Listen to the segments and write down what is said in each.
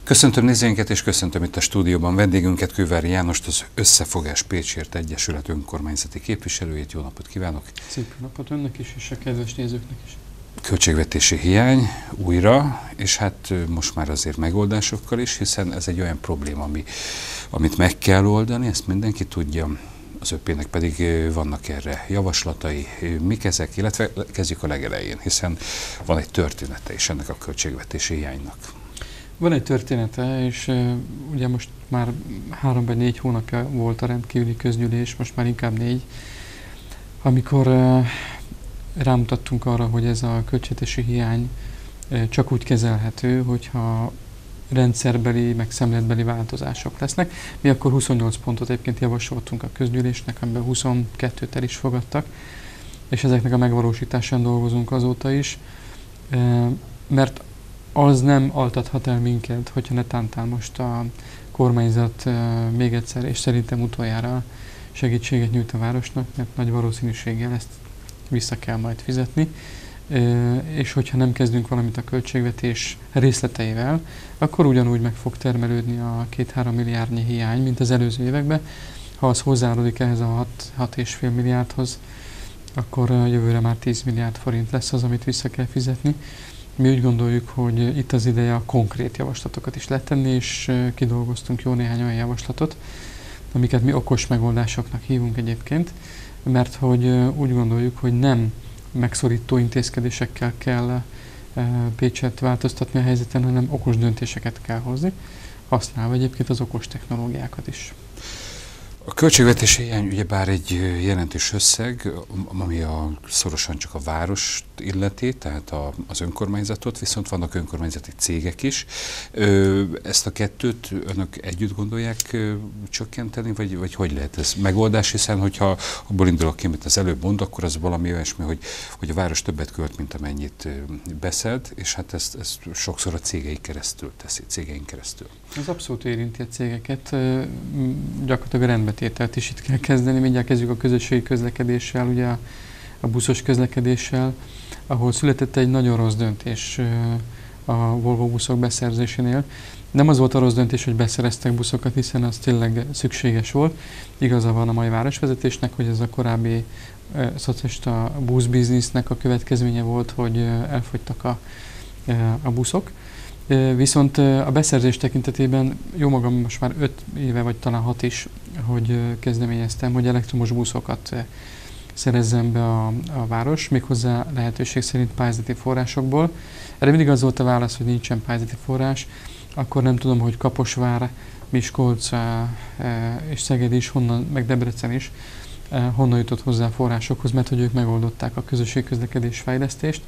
Köszöntöm nézőinket és köszöntöm itt a stúdióban vendégünket, Kővári Jánost, az Összefogás Pécsért Egyesület önkormányzati képviselőjét. Jó napot kívánok! Szép napot önnek is, és a kedves nézőknek is. Költségvetési hiány újra, és hát most már azért megoldásokkal is, hiszen ez egy olyan probléma, amit meg kell oldani, ezt mindenki tudja. Az ÖP-nek pedig vannak erre javaslatai. Mik ezek, illetve kezdjük a legelején, hiszen van egy története is ennek a költségvetési hiánynak. Van egy története, és ugye most már 3 vagy 4 hónapja volt a rendkívüli közgyűlés, most már inkább 4, amikor rámutattunk arra, hogy ez a költségvetési hiány csak úgy kezelhető, hogyha rendszerbeli, meg szemléletbeli változások lesznek. Mi akkor 28 pontot egyébként javasoltunk a közgyűlésnek, amiben 22-t el is fogadtak, és ezeknek a megvalósításán dolgozunk azóta is, mert az nem altathat el minket, hogyha netántán most a kormányzat még egyszer, és szerintem utoljára segítséget nyújt a városnak, mert nagy valószínűséggel ezt vissza kell majd fizetni, és hogyha nem kezdünk valamit a költségvetés részleteivel, akkor ugyanúgy meg fog termelődni a 2-3 milliárdnyi hiány, mint az előző években. Ha az hozzáadódik ehhez a 6,5 milliárdhoz, akkor jövőre már 10 milliárd forint lesz az, amit vissza kell fizetni. Mi úgy gondoljuk, hogy itt az ideje a konkrét javaslatokat is letenni, és kidolgoztunk jó néhány olyan javaslatot, amiket mi okos megoldásoknak hívunk egyébként, mert hogy úgy gondoljuk, hogy nem megszorító intézkedésekkel kell Pécset változtatni a helyzeten, hanem okos döntéseket kell hozni, használva egyébként az okos technológiákat is. A költségvetési hiány ugyebár egy jelentős összeg, ami szorosan csak a várost illeti, tehát az önkormányzatot, viszont vannak önkormányzati cégek is. Ezt a kettőt önök együtt gondolják csökkenteni, vagy hogy lehet ez megoldás, hiszen hogyha abból indulok ki, amit az előbb mond, akkor az valami olyasmi, hogy a város többet költ, mint amennyit beszed, és hát ezt sokszor a cégeink keresztül. Ez abszolút érinti a cégeket, gyakorlatilag a rendbetételt is itt kell kezdeni. Mindjárt kezdjük a közösségi közlekedéssel, ugye a buszos közlekedéssel, ahol született egy nagyon rossz döntés a Volvo buszok beszerzésénél. Nem az volt a rossz döntés, hogy beszereztek buszokat, hiszen az tényleg szükséges volt. Igaza van a mai városvezetésnek, hogy ez a korábbi szocialista buszbiznisznek a következménye volt, hogy elfogytak a buszok. Viszont a beszerzés tekintetében jó magam most már 5 éve, vagy talán 6 is, hogy kezdeményeztem, hogy elektromos buszokat szerezzen be a város, méghozzá lehetőség szerint pályázati forrásokból. Erre mindig az volt a válasz, hogy nincsen pályázati forrás, akkor nem tudom, hogy Kaposvár, Miskolc és Szeged is, meg Debrecen is honnan jutott hozzá a forrásokhoz, mert hogy ők megoldották a közösségközlekedés fejlesztést.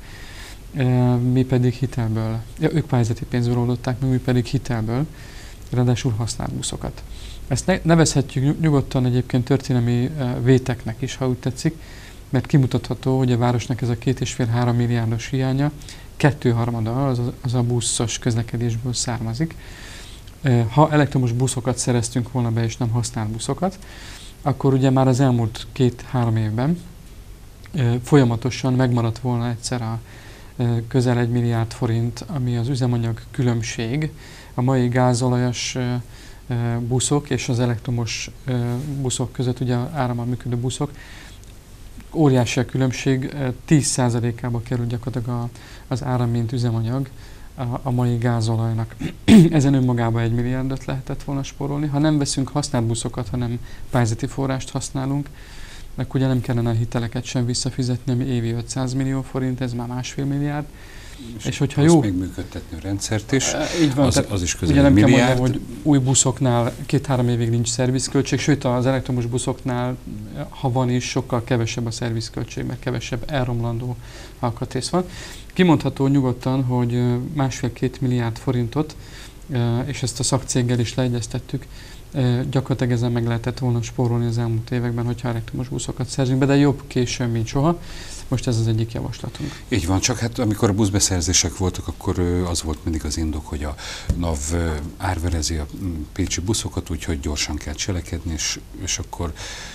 Mi pedig hitelből, ők pályázati pénzből oldották, mi pedig hitelből, ráadásul használt buszokat. Ezt nevezhetjük nyugodtan egyébként történelmi véteknek is, ha úgy tetszik, mert kimutatható, hogy a városnak ez a 2,5-3 milliárdos hiánya 2/3 az a buszos közlekedésből származik. Ha elektromos buszokat szereztünk volna be, és nem használt buszokat, akkor ugye már az elmúlt 2-3 évben folyamatosan megmaradt volna egyszer a közel 1 milliárd forint, ami az üzemanyag különbség, a mai gázolajos buszok és az elektromos buszok között, ugye árammal működő buszok, óriási a különbség, 10%-ába kerül gyakorlatilag az áram, mint üzemanyag a mai gázolajnak. Ezen önmagában 1 milliárdot lehetett volna spórolni. Ha nem veszünk használt buszokat, hanem pályázati forrást használunk, akkor ugye nem kellene a hiteleket sem visszafizetni, ami évi 500 millió forint, ez már 1,5 milliárd. És hogyha jó... még működtetni a rendszert is, így van, az is közel ugye nem 1 milliárd. kell mondjam, hogy új buszoknál 2-3 évig nincs szervizköltség, sőt az elektromos buszoknál, ha van is, sokkal kevesebb a szervizköltség, mert kevesebb elromlandó alkatrész van. Kimondható nyugodtan, hogy 1,5-2 milliárd forintot, és ezt a szakcéggel is leegyeztettük, gyakorlatilag ezen meg lehetett volna spórolni az elmúlt években, hogyha elektromos buszokat szerzünk be, de jobb későn, mint soha. Most ez az egyik javaslatunk. Így van, csak hát amikor a buszbeszerzések voltak, akkor az volt mindig az indok, hogy a NAV árverezi a pécsi buszokat, úgyhogy gyorsan kell cselekedni, és akkor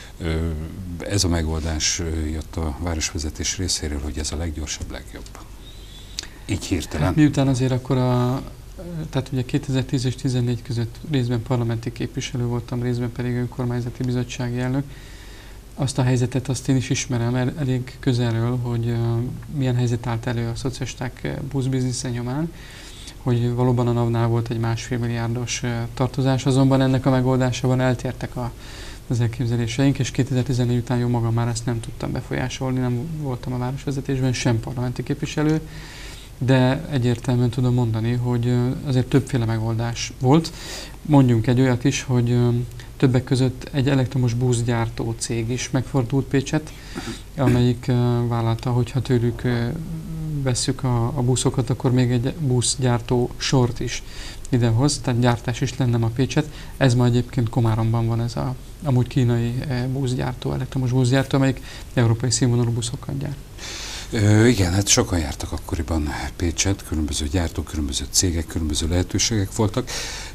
ez a megoldás jött a városvezetés részéről, hogy ez a leggyorsabb, legjobb. Így hirtelen. Miután azért akkor tehát ugye 2010 és 2014 között részben parlamenti képviselő voltam, részben pedig önkormányzati bizottsági elnök. Azt a helyzetet azt én is ismerem elég közelről, hogy milyen helyzet állt elő a szocialisták buszbiznisze nyomán, hogy valóban a NAV-nál volt egy 1,5 milliárdos tartozás, azonban ennek a megoldásában eltértek az elképzeléseink, és 2014 után jó magam már ezt nem tudtam befolyásolni, nem voltam a városvezetésben, sem parlamenti képviselő, de egyértelműen tudom mondani, hogy azért többféle megoldás volt. Mondjunk egy olyat is, hogy többek között egy elektromos buszgyártó cég is megfordult Pécset, amelyik vállalta, hogyha tőlük vesszük a buszokat, akkor még egy buszgyártó sort is idehoz, tehát gyártás is lenne ma Pécset. Ez ma egyébként Komáromban van, ez amúgy kínai buszgyártó, elektromos buszgyártó, amelyik európai színvonalú buszokat gyárt. Igen, hát sokan jártak akkoriban Pécset, különböző gyártók, különböző cégek, különböző lehetőségek voltak.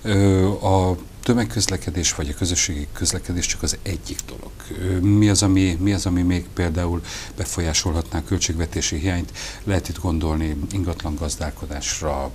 A tömegközlekedés vagy a közösségi közlekedés csak az egyik dolog. Mi az, ami még például befolyásolhatná a költségvetési hiányt? Lehet itt gondolni ingatlan gazdálkodásra,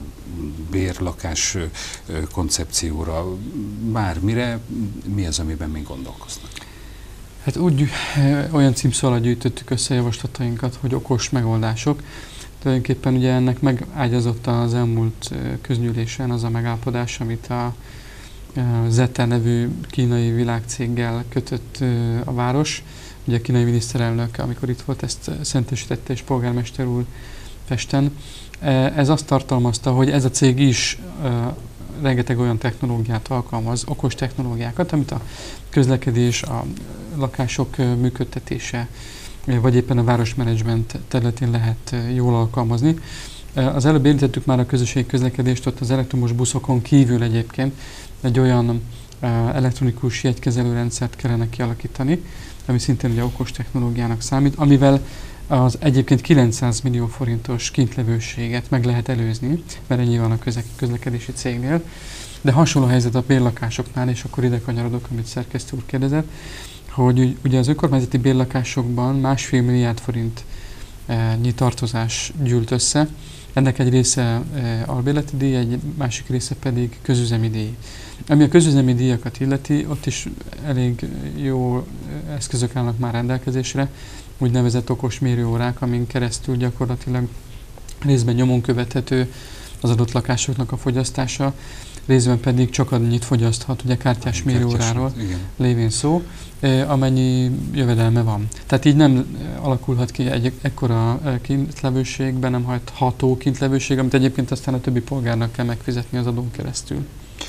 bérlakás koncepcióra, bármire. Mi az, amiben még gondolkoznak? Hát úgy olyan címszó alatt gyűjtöttük össze javaslatainkat, hogy okos megoldások. Tulajdonképpen ugye ennek megágyazott az elmúlt közgyűlésen az a megállapodás, amit a Zeta nevű kínai világcéggel kötött a város. Ugye a kínai miniszterelnök, amikor itt volt, ezt szentesítette, és polgármester úr Pesten. Ez azt tartalmazta, hogy ez a cég is rengeteg olyan technológiát alkalmaz, okos technológiákat, amit a közlekedés, a lakások működtetése, vagy éppen a városmenedzsment területén lehet jól alkalmazni. Az előbb érintettük már a közösségi közlekedést, ott az elektromos buszokon kívül egyébként egy olyan elektronikus jegykezelőrendszert kellene kialakítani, ami szintén ugye okos technológiának számít, amivel az egyébként 900 millió forintos kintlevőséget meg lehet előzni, mert ennyi van a közlekedési cégnél. De hasonló helyzet a bérlakásoknál, és akkor ide kanyarodok, amit szerkesztő úr kérdezett, hogy ugye az önkormányzati bérlakásokban 1,5 milliárd forintnyi tartozás gyűlt össze. Ennek egy része albérleti díj, egy másik része pedig közüzemi díj. Ami a közüzemi díjakat illeti, ott is elég jó eszközök állnak már rendelkezésre, úgynevezett okos mérőórák, amin keresztül gyakorlatilag részben nyomon követhető az adott lakásoknak a fogyasztása, részben pedig csak annyit fogyaszthat, ugye kártyás mérőóráról lévén szó, amennyi jövedelme van. Tehát így nem alakulhat ki egy ekkora kintlevőség, be nem hajtható kintlevőség, amit egyébként aztán a többi polgárnak kell megfizetni az adón keresztül.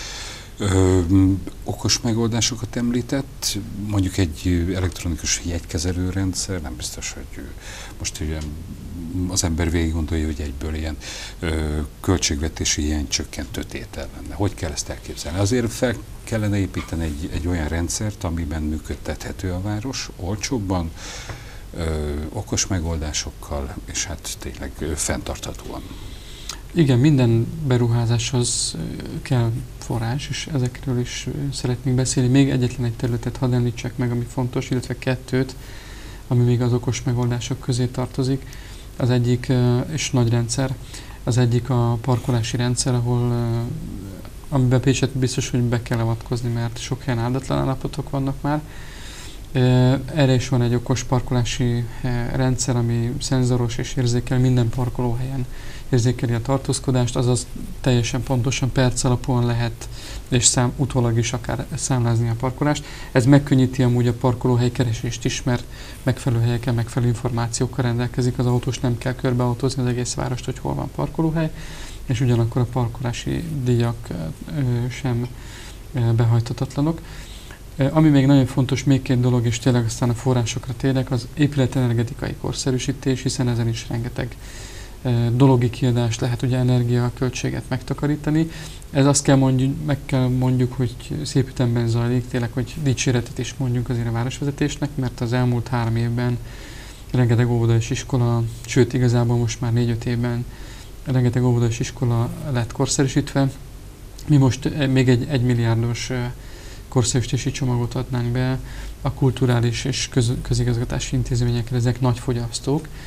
Okos megoldásokat említett, mondjuk egy elektronikus jegykezelőrendszer, nem biztos, hogy most az ember végig gondolja, hogy egyből ilyen költségvetési hiány csökkentő tétel lenne. Hogy kell ezt elképzelni? Azért fel kellene építeni egy olyan rendszert, amiben működtethető a város, olcsóbban, okos megoldásokkal, és hát tényleg fenntarthatóan. Igen, minden beruházáshoz kell forrás, és ezekről is szeretnénk beszélni. Még egyetlen egy területet hadd említsek meg, ami fontos, illetve kettőt, ami még az okos megoldások közé tartozik. Az egyik, és nagy rendszer, az egyik a parkolási rendszer, amiben Pécset biztos, hogy be kell avatkozni, mert sok helyen áldatlan állapotok vannak már. Erre is van egy okos parkolási rendszer, ami szenzoros és érzékel minden parkolóhelyen. Érzékeli a tartózkodást, azaz teljesen pontosan perc alapúan lehet, és utólag is akár számlázni a parkolást. Ez megkönnyíti amúgy a parkolóhely keresést is, mert megfelelő helyeken, megfelelő információkkal rendelkezik, az autós nem kell körbeautózni az egész várost, hogy hol van parkolóhely, és ugyanakkor a parkolási díjak sem behajthatatlanok. Ami még nagyon fontos, még két dolog, és tényleg aztán a forrásokra térek, az épületenergetikai korszerűsítés, hiszen ezen is rengeteg dologi kiadást lehet ugye energiaköltséget megtakarítani. Ez azt kell mondjuk, hogy szép ütemben zajlik, tényleg, hogy dicséretet is mondjuk azért a városvezetésnek, mert az elmúlt 3 évben rengeteg óvoda és iskola, sőt igazából most már 4-5 évben rengeteg óvoda és iskola lett korszerűsítve. Mi most még egy 1 milliárdos korszerűsítési csomagot adnánk be a kulturális és közigazgatási intézményekre, ezek nagy fogyasztók,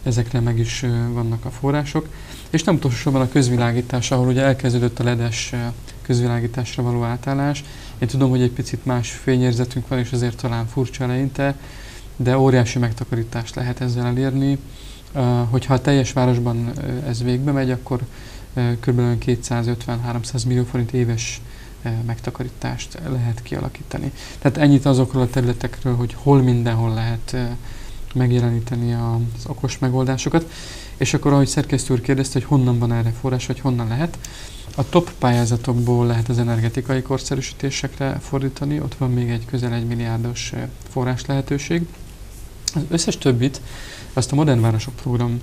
ezekre meg is vannak a források. És nem utolsó sorban a közvilágítás, ahol ugye elkezdődött a LED-es közvilágításra való átállás. Én tudom, hogy egy picit más fényérzetünk van, és azért talán furcsa eleinte, de óriási megtakarítást lehet ezzel elérni. Hogyha a teljes városban ez végbe megy, akkor kb. 250-300 millió forint éves megtakarítást lehet kialakítani. Tehát ennyit azokról a területekről, hogy hol mindenhol lehet megjeleníteni az okos megoldásokat. És akkor, ahogy szerkesztő úr kérdezte, hogy honnan van erre forrás, vagy honnan lehet, a top pályázatokból lehet az energetikai korszerűsítésekre fordítani, ott van még egy közel 1 milliárdos forrás lehetőség. Az összes többit azt a Modern Városok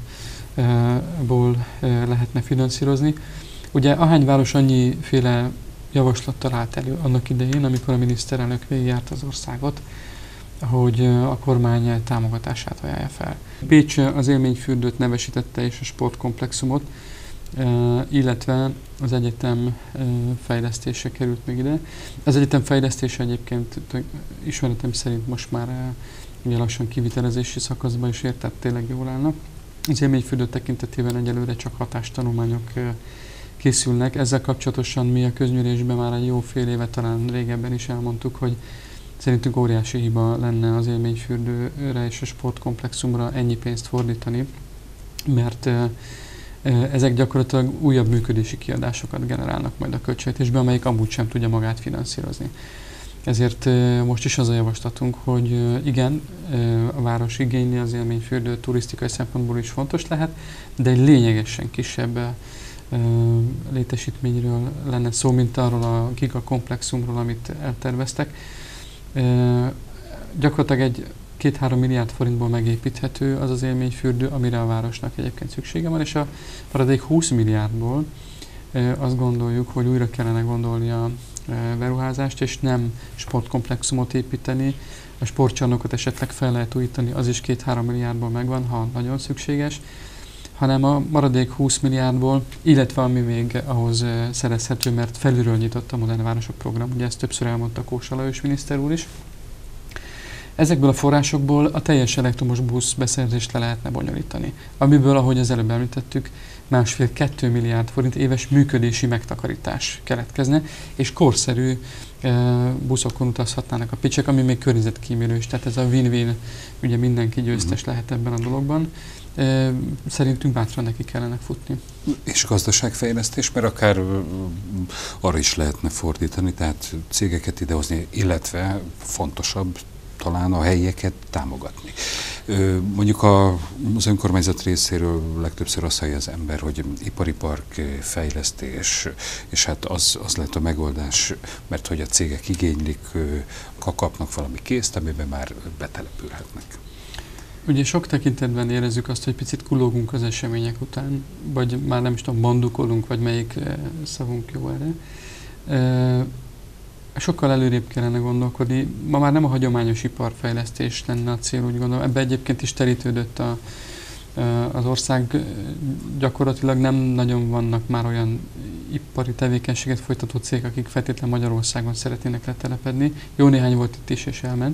programból lehetne finanszírozni. Ugye ahány város annyiféle javaslattal állt elő annak idején, amikor a miniszterelnök végigjárt az országot, hogy a kormány támogatását ajánlja fel. Pécs az élményfürdőt nevesítette és a sportkomplexumot, illetve az egyetem fejlesztése került még ide. Az egyetem fejlesztése egyébként ismeretem szerint most már ugye lassan kivitelezési szakaszban is ért, tehát tényleg jól állnak. Az élményfürdő tekintetében egyelőre csak hatástanulmányok készülnek. Ezzel kapcsolatosan mi a közgyűlésben már egy jó fél éve, talán régebben is elmondtuk, hogy szerintünk óriási hiba lenne az élményfürdőre és a sportkomplexumra ennyi pénzt fordítani, mert ezek gyakorlatilag újabb működési kiadásokat generálnak majd a költségvetésben, amelyik amúgy sem tudja magát finanszírozni. Ezért most is az a javaslatunk, hogy igen, a város igényli az élményfürdő turisztikai szempontból is fontos lehet, de egy lényegesen kisebb létesítményről lenne szó, mint arról a gigakomplexumról, amit elterveztek. Gyakorlatilag egy 2-3 milliárd forintból megépíthető az az élményfürdő, amire a városnak egyébként szüksége van, és a maradék 20 milliárdból azt gondoljuk, hogy újra kellene gondolni a beruházást, és nem sportkomplexumot építeni, a sportcsarnokot esetleg fel lehet újítani, az is 2-3 milliárdból megvan, ha nagyon szükséges, hanem a maradék 20 milliárdból, illetve ami még ahhoz szerezhető, mert felülről nyitott a Modern Városok program, ugye ezt többször elmondta Kósa Lajos miniszter úr is. Ezekből a forrásokból a teljes elektromos busz beszerzést le lehetne bonyolítani, amiből, ahogy az előbb említettük, 1,5-2 milliárd forint éves működési megtakarítás keletkezne, és korszerű buszokon utazhatnának a pécsiek, ami még környezetkímélő is, tehát ez a win-win, ugye mindenki győztes lehet ebben a dologban. Szerintünk bátran neki kellene futni. És gazdaságfejlesztés, mert akár arra is lehetne fordítani, tehát cégeket idehozni, illetve fontosabb talán a helyieket támogatni. Mondjuk az önkormányzat részéről legtöbbször azt hallja az ember, hogy ipari park fejlesztés, és hát az lehet a megoldás, mert hogy a cégek igénylik, kapnak valami készt, amiben már betelepülhetnek. Ugye sok tekintetben érezzük azt, hogy picit kulógunk az események után, vagy már nem is tudom, bandukolunk, vagy melyik szavunk jó erre. Sokkal előrébb kellene gondolkodni. Ma már nem a hagyományos iparfejlesztés lenne a cél, úgy gondolom. Ebbe egyébként is terítődött az ország. Gyakorlatilag nem nagyon vannak már olyan ipari tevékenységet folytató cégek, akik feltétlenül Magyarországon szeretnének letelepedni. Jó néhány volt itt is, és elment.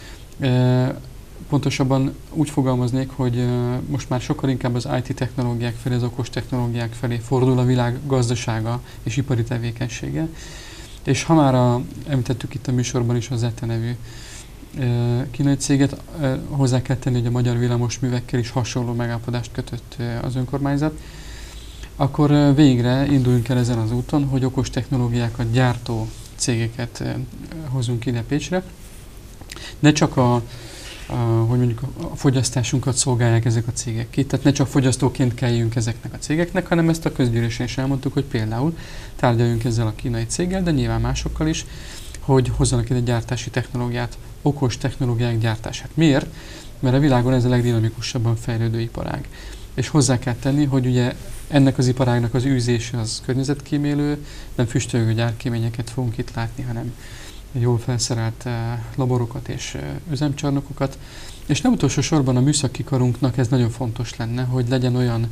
Pontosabban úgy fogalmaznék, hogy most már sokkal inkább az IT technológiák felé, az okos technológiák felé fordul a világ gazdasága és ipari tevékenysége. És ha már említettük itt a műsorban is az ZETE nevű kínai céget, hozzá kell tenni, hogy a Magyar Villamosművekkel is hasonló megállapodást kötött az önkormányzat, akkor végre induljunk el ezen az úton, hogy okos technológiákat gyártó cégeket hozunk ide Pécsre. Ne csak hogy mondjuk a fogyasztásunkat szolgálják ezek a cégek ki, tehát ne csak fogyasztóként kelljünk ezeknek a cégeknek, hanem ezt a közgyűlésen is elmondtuk, hogy például tárgyaljunk ezzel a kínai céggel, de nyilván másokkal is, hogy hozzanak ide gyártási technológiát, okos technológiák gyártását. Miért? Mert a világon ez a legdinamikusabban fejlődő iparág. És hozzá kell tenni, hogy ugye ennek az iparágnak az űzése az környezetkímélő, nem füstölgő gyárkéményeket fogunk itt látni, hanem jól felszerelt laborokat és üzemcsarnokokat. És nem utolsó sorban a műszaki karunknak ez nagyon fontos lenne, hogy legyen olyan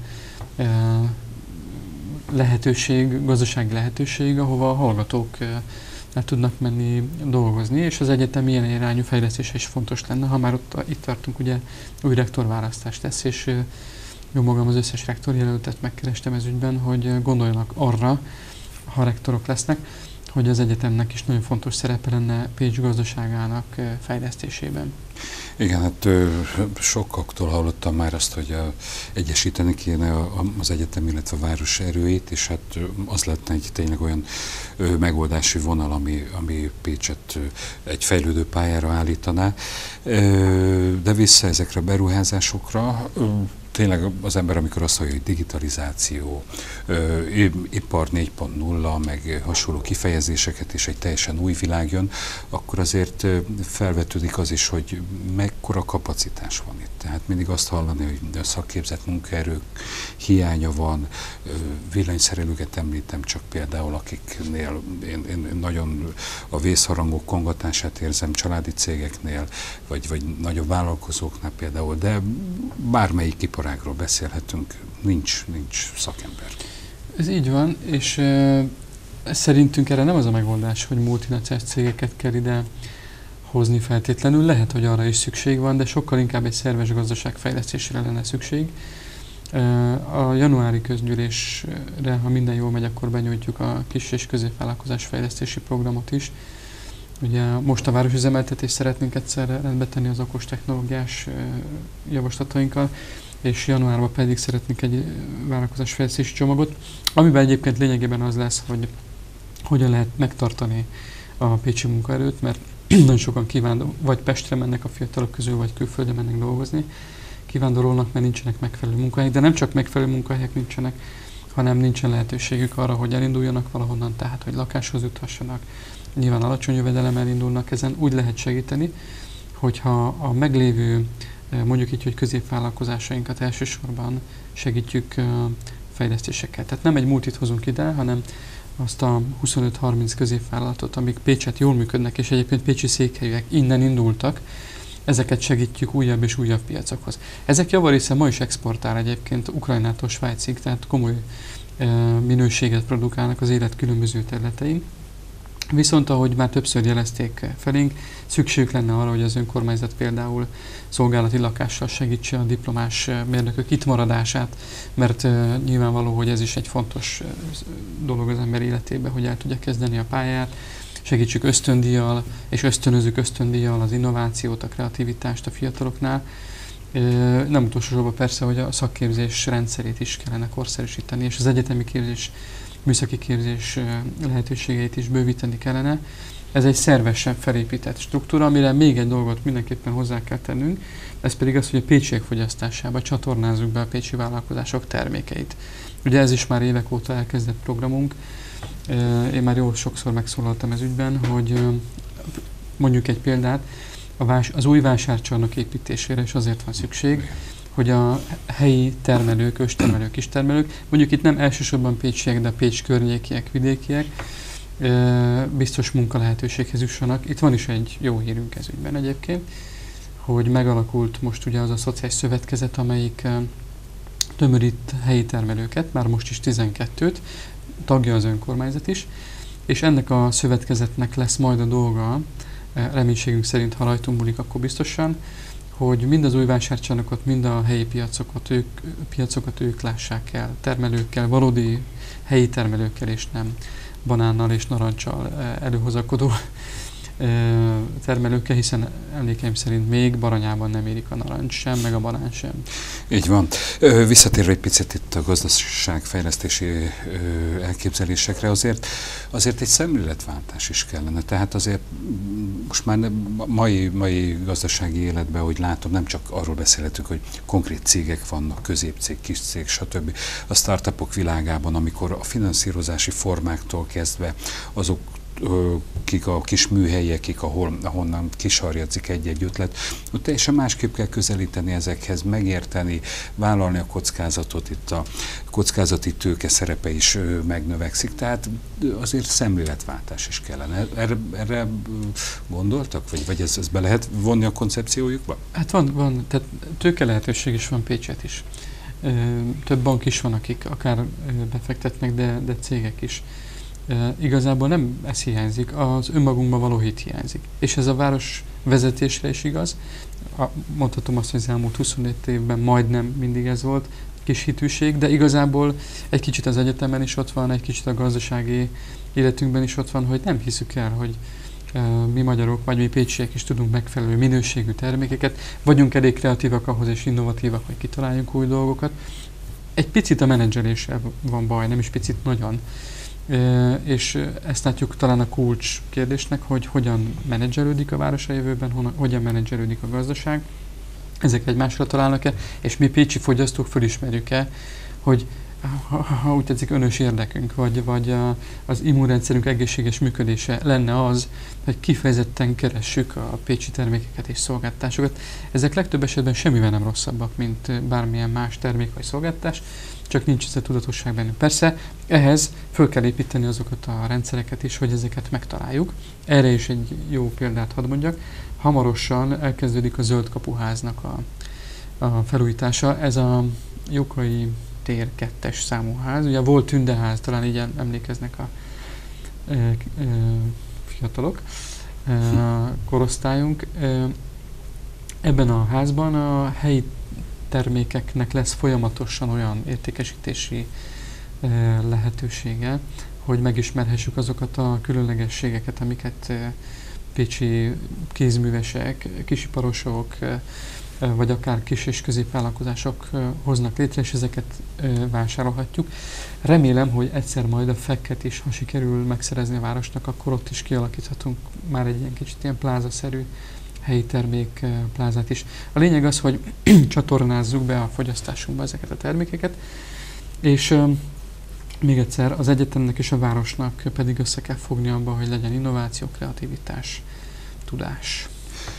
lehetőség, gazdasági lehetőség, ahova a hallgatók el tudnak menni dolgozni, és az egyetem ilyen irányú fejlesztése is fontos lenne. Ha már itt tartunk, ugye új rektorválasztás lesz, és Jó magam az összes rektorjelöltet megkerestem ez ügyben, hogy gondoljanak arra, ha rektorok lesznek, hogy az egyetemnek is nagyon fontos szerepe lenne Pécs gazdaságának fejlesztésében. Igen, hát sokaktól hallottam már azt, hogy egyesíteni kéne az egyetem, illetve a város erőit, és hát az lehetne egy tényleg olyan megoldási vonal, ami Pécset egy fejlődő pályára állítaná. De vissza ezekre a beruházásokra, tényleg az ember, amikor azt hallja, hogy digitalizáció, ipar 4.0, meg hasonló kifejezéseket, és egy teljesen új világ jön, akkor azért felvetődik az is, hogy mekkora kapacitás van itt. Tehát mindig azt hallani, hogy a szakképzett munkaerők hiánya van, villanyszerelőket említem csak például, akiknél én nagyon a vészharangok kongatását érzem családi cégeknél, vagy nagyobb vállalkozóknál például, de bármelyik iparágról beszélhetünk, nincs szakember. Ez így van, és szerintünk erre nem az a megoldás, hogy multinacionális cégeket kell ide hozni feltétlenül. Lehet, hogy arra is szükség van, de sokkal inkább egy szerves gazdaságfejlesztésre lenne szükség. A januári közgyűlésre, ha minden jól megy, akkor benyújtjuk a kis- és középvállalkozás fejlesztési programot is. Ugye most a városüzemeltetést szeretnénk egyszerre rendbe tenni az okos technológiás javaslatainkkal, és januárban pedig szeretnénk egy vállalkozásfejlesztési csomagot, amiben egyébként lényegében az lesz, hogy hogyan lehet megtartani a pécsi munkaerőt, mert nagyon sokan vagy Pestre mennek a fiatalok közül, vagy külföldre mennek dolgozni. Kivándorolnak, mert nincsenek megfelelő munkahelyek, de nem csak megfelelő munkahelyek nincsenek, hanem nincsen lehetőségük arra, hogy elinduljanak valahonnan, tehát hogy lakáshoz juthassanak. Nyilván alacsony jövedelemmel indulnak, ezen úgy lehet segíteni, hogyha a meglévő, mondjuk így, hogy középvállalkozásainkat elsősorban segítjük fejlesztésekkel. Tehát nem egy multit hozunk ide, hanem azt a 25-30 középvállalatot, amik Pécset jól működnek, és egyébként pécsi székhelyűek innen indultak, ezeket segítjük újabb és újabb piacokhoz. Ezek javarésze ma is exportál egyébként Ukrajnától Svájcig, tehát komoly minőséget produkálnak az élet különböző területein. Viszont, ahogy már többször jelezték felénk, szükségük lenne arra, hogy az önkormányzat például szolgálati lakással segítse a diplomás mérnökök itt maradását, mert nyilvánvaló, hogy ez is egy fontos dolog az ember életében, hogy el tudja kezdeni a pályát. Segítsük ösztöndíjjal, és ösztönözzük ösztöndíjjal az innovációt, a kreativitást a fiataloknál. Nem utolsó sorban persze, hogy a szakképzés rendszerét is kellene korszerűsíteni, és az egyetemi képzés, műszaki képzés lehetőségeit is bővíteni kellene. Ez egy szervesen felépített struktúra, amire még egy dolgot mindenképpen hozzá kell tennünk, ez pedig az, hogy a pécsiek fogyasztásába csatornázzuk be a pécsi vállalkozások termékeit. Ugye ez is már évek óta elkezdett programunk. Én már jól sokszor megszólaltam ez ügyben, hogy mondjuk egy példát, az új vásárcsarnok építésére is azért van szükség, hogy a helyi termelők, őstermelők, kistermelők, mondjuk itt nem elsősorban pécsiek, de Pécs környékiek, vidékiek, biztos munkalehetőséghez jussanak. Itt van is egy jó hírünk ez ügyben egyébként, hogy megalakult most ugye az a szociális szövetkezet, amelyik tömörít helyi termelőket, már most is 12-t, tagja az önkormányzat is, és ennek a szövetkezetnek lesz majd a dolga, reménységünk szerint, ha rajtunk múlik, akkor biztosan, hogy mind az új vásárcsarnokot, mind a helyi piacokat ők lássák el, termelőkkel, valódi helyi termelőkkel, és nem banánnal és narancsal előhozakodó termelőkkel, hiszen emlékeim szerint még Baranyában nem érik a narancs sem, meg a banán sem. Így van. Visszatérve egy picit itt a gazdaságfejlesztési elképzelésekre, azért egy szemléletváltás is kellene. Tehát azért most már mai gazdasági életben, hogy látom, nem csak arról beszélhetünk, hogy konkrét cégek vannak, középcég, kis cég, stb. A startupok világában, amikor a finanszírozási formáktól kezdve azok kik a kis műhelyek, ahonnan kisarjadzik egy-egy ötlet, ott teljesen másképp kell közelíteni ezekhez, megérteni, vállalni a kockázatot, itt a kockázati tőke szerepe is megnövekszik, tehát azért szemléletváltás is kellene. Erre gondoltak, vagy ez be lehet vonni a koncepciójukba? Hát van, tehát tőke lehetőség is van Pécset is. Több bank is van, akik akár befektetnek, de cégek is. Igazából nem ez hiányzik, az önmagunkban való hit hiányzik. És ez a város vezetésre is igaz. Mondhatom azt, hogy az elmúlt 24 évben majdnem mindig ez volt. kis hitűség, de igazából egy kicsit az egyetemen is ott van, egy kicsit a gazdasági életünkben is ott van, hogy nem hiszük el, hogy mi magyarok, vagy mi pécsiek is tudunk megfelelő minőségű termékeket, vagyunk elég kreatívak ahhoz és innovatívak, hogy kitaláljunk új dolgokat. Egy picit a menedzseléssel van baj, nem is picit, nagyon. És ezt látjuk talán a kulcs kérdésnek, hogy hogyan menedzselődik a város a jövőben, hogyan menedzselődik a gazdaság. Ezek egymásra találnak-e, és mi pécsi fogyasztók fölismerjük-e, hogy ha úgy tetszik, önös érdekünk, vagy az immunrendszerünk egészséges működése lenne az, hogy kifejezetten keressük a pécsi termékeket és szolgáltatásokat. Ezek legtöbb esetben semmivel nem rosszabbak, mint bármilyen más termék vagy szolgáltatás, csak nincs ez a tudatosság bennünk. Persze ehhez föl kell építeni azokat a rendszereket is, hogy ezeket megtaláljuk. Erre is egy jó példát hadd mondjak. Hamarosan elkezdődik a Zöld Kapuháznak a felújítása. Ez a Jókai tér 2-es számú ház. Ugye volt tündeház, talán így emlékeznek a fiatalok, korosztályunk. Ebben a házban a helyi termékeknek lesz folyamatosan olyan értékesítési lehetősége, hogy megismerhessük azokat a különlegességeket, amiket pécsi kézművesek, kisiparosok, vagy akár kis és középvállalkozások hoznak létre, és ezeket vásárolhatjuk. Remélem, hogy egyszer majd a fekket is, ha sikerül megszerezni a városnak, akkor ott is kialakíthatunk már egy ilyen kicsit ilyen plázaszerű helyi termék plázát is. A lényeg az, hogy csatornázzuk be a fogyasztásunkba ezeket a termékeket, és még egyszer az egyetemnek és a városnak pedig össze kell fogni abba, hogy legyen innováció, kreativitás, tudás.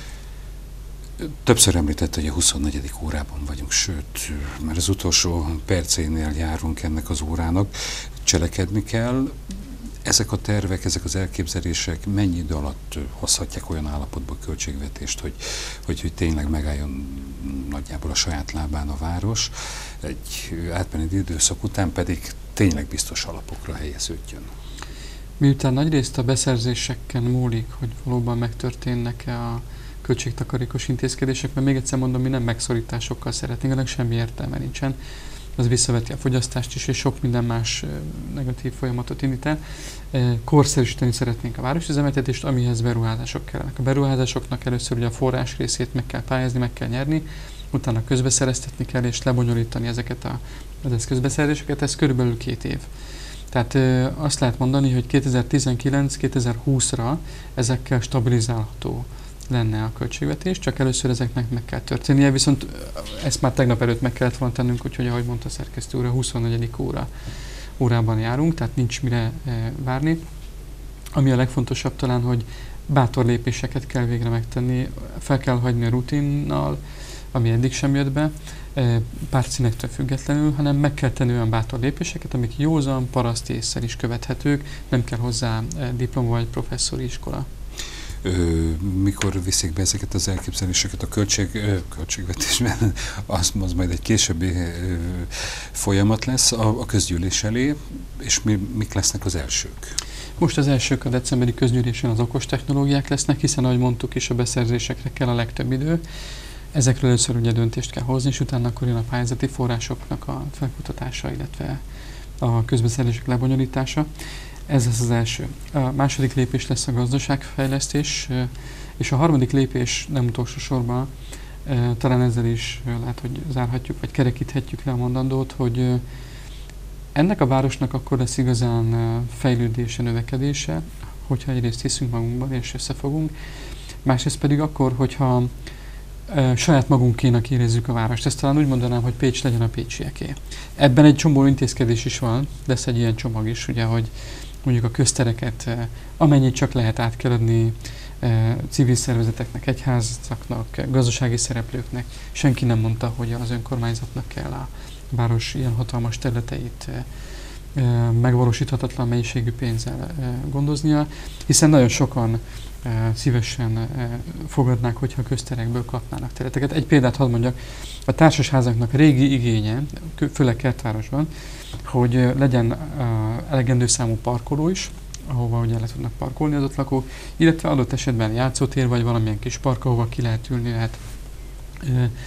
Többször említett, hogy a 24. órában vagyunk, sőt, mert az utolsó percénél járunk ennek az órának, cselekedni kell. Ezek a tervek, ezek az elképzelések mennyi idő alatt hozhatják olyan állapotba a költségvetést, hogy tényleg megálljon nagyjából a saját lábán a város, egy átmeneti időszak után pedig tényleg biztos alapokra helyeződjön? Miután nagyrészt a beszerzéseken múlik, hogy valóban megtörténnek-e a költségtakarékos intézkedések, mert még egyszer mondom, mi nem megszorításokkal szeretnénk, ennek semmi értelme nincsen. Az visszaveti a fogyasztást is, és sok minden más negatív folyamatot indít el. Korszerűsíteni szeretnénk a városüzemeltetést, amihez beruházások kellenek. A beruházásoknak először ugye a forrás részét meg kell pályázni, meg kell nyerni, utána közbeszereztetni kell, és lebonyolítani ezeket az eszközbeszerzéseket, ez körülbelül 2 év. Tehát azt lehet mondani, hogy 2019-2020-ra ezekkel stabilizálható lenne a költségvetés, csak először ezeknek meg kell történnie, viszont ezt már tegnap előtt meg kellett volna tennünk, úgyhogy ahogy mondta a szerkesztő úr, a 24. órában járunk, tehát nincs mire várni. Ami a legfontosabb talán, hogy bátor lépéseket kell végre megtenni, fel kell hagyni a rutinnal, ami eddig sem jött be, pártszínektől függetlenül, hanem meg kell tenni olyan bátor lépéseket, amik józan, paraszti ésszel is követhetők, nem kell hozzá diploma vagy professzori iskola. Mikor viszik be ezeket az elképzeléseket a költségvetésben, az majd egy későbbi folyamat lesz a közgyűlés elé, és mik lesznek az elsők? Most az elsők a decemberi közgyűlésen az okos technológiák lesznek, hiszen ahogy mondtuk is, a beszerzésekre kell a legtöbb idő. Ezekről először ugye döntést kell hozni, és utána akkor jön a pályázati forrásoknak a felkutatása, illetve a közbeszerzések lebonyolítása. Ez lesz az első. A második lépés lesz a gazdaságfejlesztés, és a harmadik lépés nem utolsó sorban, talán ezzel is lehet, hogy zárhatjuk, vagy kerekíthetjük le a mondandót, hogy ennek a városnak akkor lesz igazán fejlődése, növekedése, hogyha egyrészt hiszünk magunkban és összefogunk, másrészt pedig akkor, hogyha saját magunkénak érezzük a várost. Ezt talán úgy mondanám, hogy Pécs legyen a pécsieké. Ebben egy csomó intézkedés is van, lesz egy ilyen csomag is, ugye, hogy mondjuk a köztereket amennyit csak lehet át kell adni civil szervezeteknek, egyházaknak, gazdasági szereplőknek. Senki nem mondta, hogy az önkormányzatnak kell a város ilyen hatalmas területeit megvalósíthatatlan mennyiségű pénzzel gondoznia, hiszen nagyon sokan szívesen fogadnák, hogyha a közterekből kapnának területeket. Egy példát hadd mondjak, a társasházaknak régi igénye, főleg kertvárosban, hogy legyen elegendő számú parkoló is, ahova ugye le tudnak parkolni az ott lakók, illetve adott esetben játszótér, vagy valamilyen kis park, ahova ki lehet ülni, lehet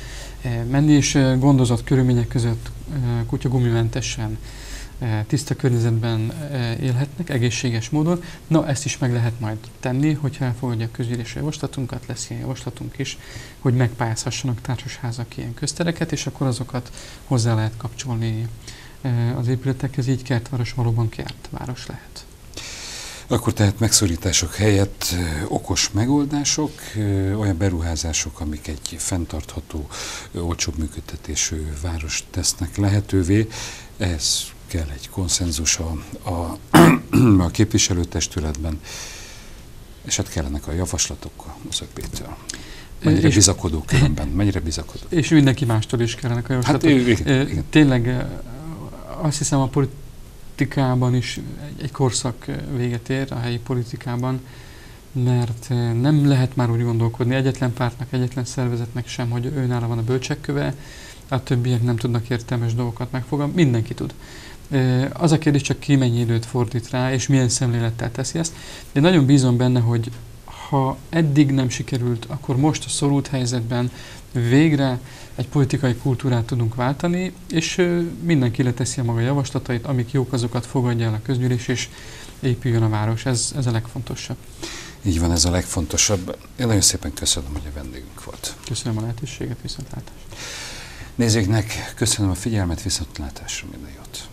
menni, és gondozott körülmények között kutyagumimentesen, tiszta környezetben élhetnek, egészséges módon. Na, ezt is meg lehet majd tenni, hogyha elfogadja a közgyűlési javaslatunkat, lesz ilyen javaslatunk is, hogy megpályázhassanak társasházak ilyen köztereket, és akkor azokat hozzá lehet kapcsolni az épületekhez, így kertváros valóban kertváros lehet. Akkor tehát megszorítások helyett okos megoldások, olyan beruházások, amik egy fenntartható, olcsóbb működtetésű várost tesznek lehetővé. Ez kell egy konszenzus a képviselőtestületben, és hát kellenek a javaslatok Oszög Péter. Mennyire bizakodó különben? Mennyire bizakodó? És mindenki mástól is kellenek a javaslatok. Hát, igen. Tényleg azt hiszem, a politikában is egy korszak véget ér, a helyi politikában, mert nem lehet már úgy gondolkodni egyetlen pártnak, egyetlen szervezetnek sem, hogy őnála van a bölcsekköve, a többiek nem tudnak értelmes dolgokat megfogalmazni, mindenki tud. Az a kérdés csak ki mennyi időt fordít rá, és milyen szemlélettel teszi ezt. Én nagyon bízom benne, hogy ha eddig nem sikerült, akkor most a szorult helyzetben végre egy politikai kultúrát tudunk váltani, és mindenki leteszi a maga javaslatait, amik jók, azokat fogadja el a közgyűlés, és épüljön a város. Ez a legfontosabb. Így van, ez a legfontosabb. Én nagyon szépen köszönöm, hogy a vendégünk volt. Köszönöm a lehetőséget, viszontlátásra. Nézőknek köszönöm a figyelmet, viszontlátásra, minden jót.